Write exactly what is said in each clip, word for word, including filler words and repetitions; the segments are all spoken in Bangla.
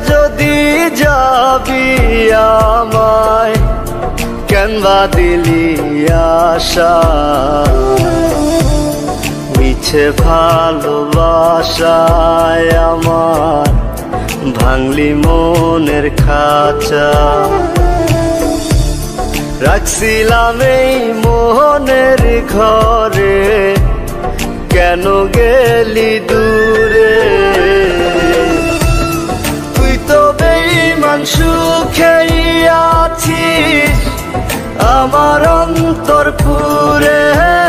যদি যাবি আমায় কেন বা দিলি আশা মিছে ভালোবাসায় আমার ভাঙলি মনের খাঁচা রাখছিলাম এই মোহনের ঘরে কেন গেলি দূরে তুই তো বেঈমান সুখেই আছিস আমার অন্তর পুরে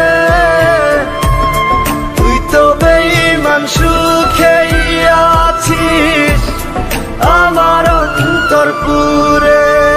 তুই তো বেঈমান সুখেই আছিস আমার অন্তর পুরে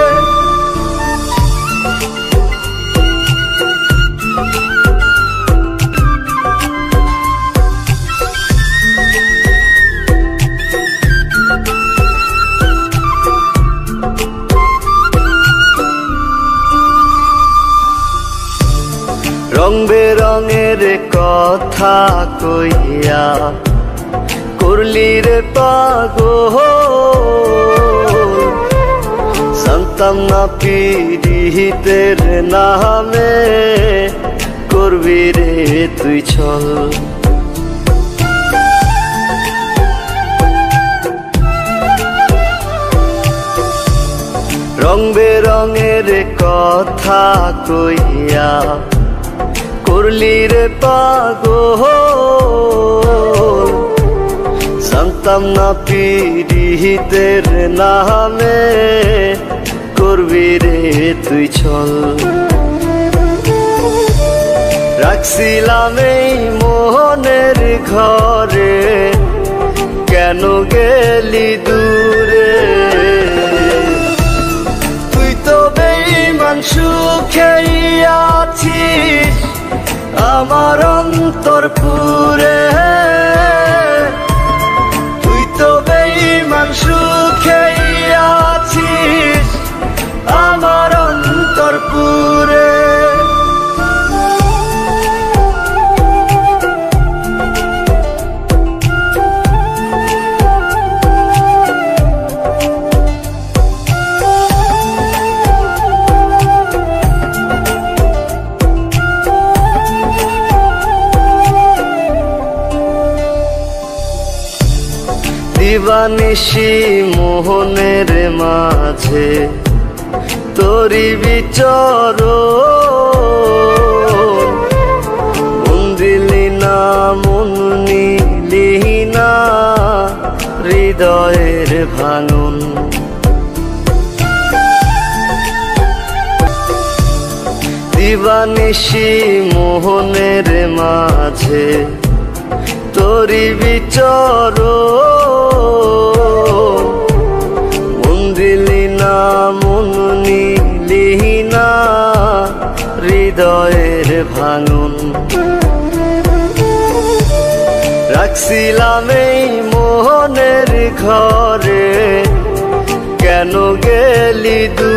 রং বেরঙের কথা কইয়া করলি রে পাগল জানতাম না পীড়িতের নামে করবি রে তুই ছল রং বেরঙের কথা কইয়া করলি রে পাগল জানতাম না পীড়িতের নামে করবি রে তুই ছল রাখছিলাম এই মোহনের ঘরে কেন গেলি দূরে তুই তো বেঈমান সুখেই আছিস আমার অন্তর পুরে তুই তো বেঈমান সুখেই আছিস আমার অন্তর পুরে দিবানিশি মোহনের মাঝে তোরি বিচর মন দিলি না মন নিলি না হৃদয়ের ভাঙন দিবানিশি মোহনের মাঝে তোরি বিচর মন দিলি না মন নিলি না হৃদয়ের ভাঙন রাখছিলাম এই মোহনের ঘরে কেন গেলি দূরে